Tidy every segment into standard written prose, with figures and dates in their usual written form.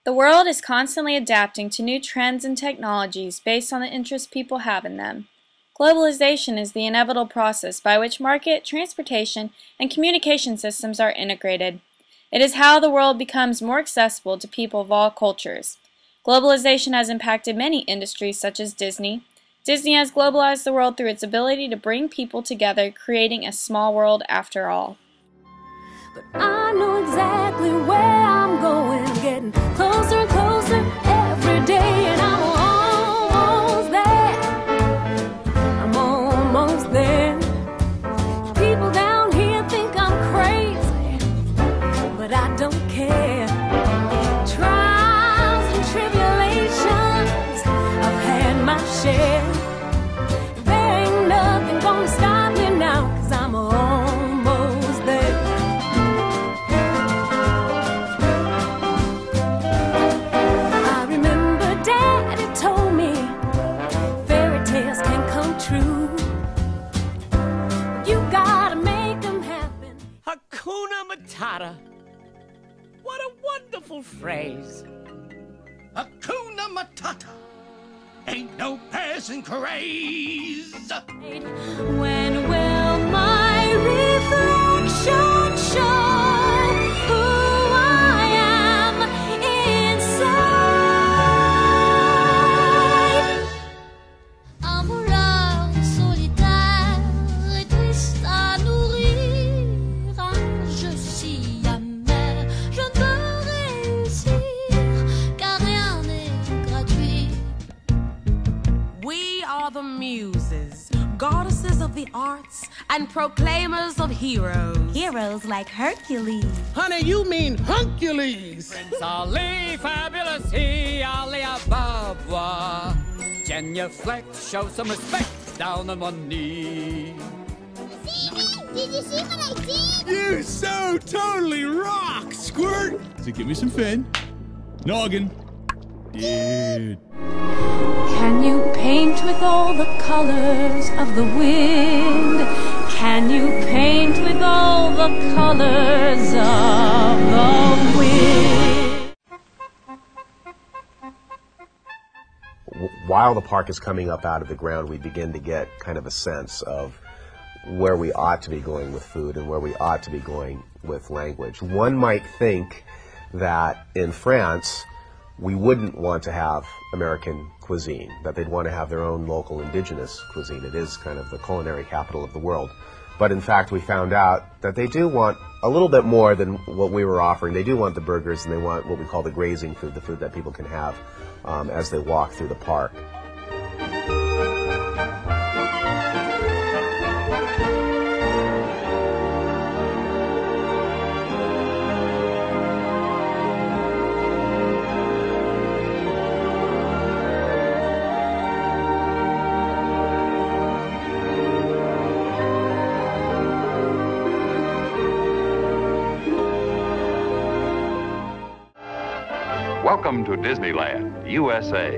The world is constantly adapting to new trends and technologies based on the interest people have in them. Globalization is the inevitable process by which market, transportation, and communication systems are integrated. It is how the world becomes more accessible to people of all cultures. Globalization has impacted many industries such as Disney. Disney has globalized the world through its ability to bring people together, creating a small world after all. But I know exactly where I'm going, getting closer and closer every day, and I'm almost there. I'm almost there. People down here think I'm crazy, but I don't care. Trials and tribulations, I've had my share. There ain't nothing gonna stop me now, 'cause I'm almost there. Told me fairy tales can come true. You gotta make them happen. Hakuna Matata. What a wonderful phrase. Hakuna Matata. Ain't no passing craze. When will my reflection show who I am inside? The muses, goddesses of the arts, and proclaimers of heroes. Heroes like Hercules. Honey, you mean Hercules. Prince Ali, fabulous he, Ali Ababa. Genuflect, show some respect, down on one knee. Did you see what I did? You so totally rock, Squirt. So give me some fin. Noggin. Dude. Can you paint with all the colors of the wind? Can you paint with all the colors of the wind? While the park is coming up out of the ground, we begin to get kind of a sense of where we ought to be going with food and where we ought to be going with language. One might think that in France, we wouldn't want to have American cuisine, that they'd want to have their own local indigenous cuisine. It is kind of the culinary capital of the world. But in fact, we found out that they do want a little bit more than what we were offering. They do want the burgers, and they want what we call the grazing food, the food that people can have as they walk through the park. Welcome to Disneyland, USA.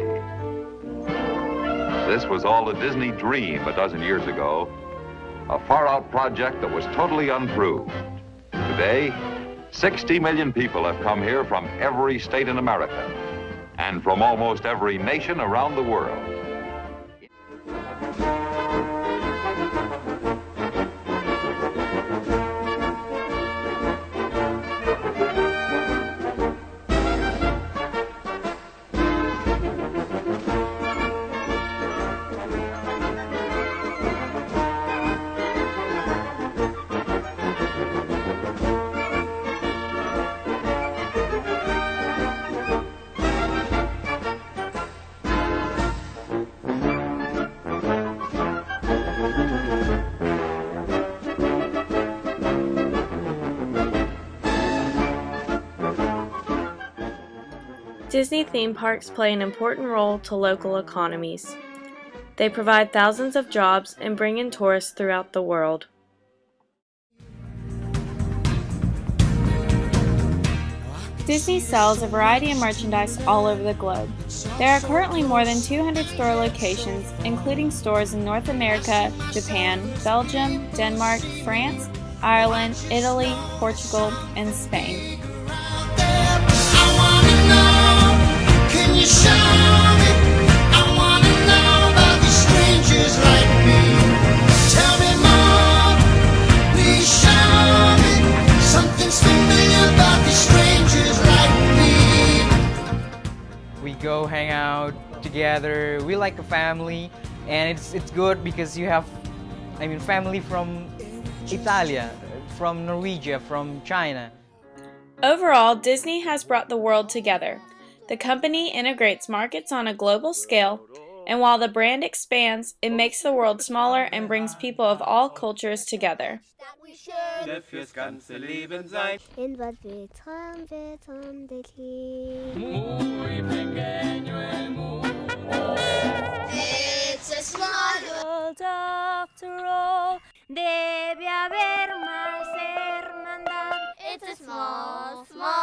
This was all a Disney dream a dozen years ago, a far-out project that was totally unproved. Today, 60 million people have come here from every state in America and from almost every nation around the world. Disney theme parks play an important role to local economies. They provide thousands of jobs and bring in tourists throughout the world. Disney sells a variety of merchandise all over the globe. There are currently more than 200 store locations, including stores in North America, Japan, Belgium, Denmark, France, Ireland, Italy, Portugal, and Spain. I wanna know. go hang out together. We like a family, and it's good because you have, I mean, family from Italia, from Norwegia, from China. Overall, Disney has brought the world together. The company integrates markets on a global scale, and while the brand expands, it makes the world smaller and brings people of all cultures together. Fürs ganze Leben sein. In was wir träumen dich lieb. Muy pequeño el mundo. It's a small World after all, debe haber más hermandad. It's a small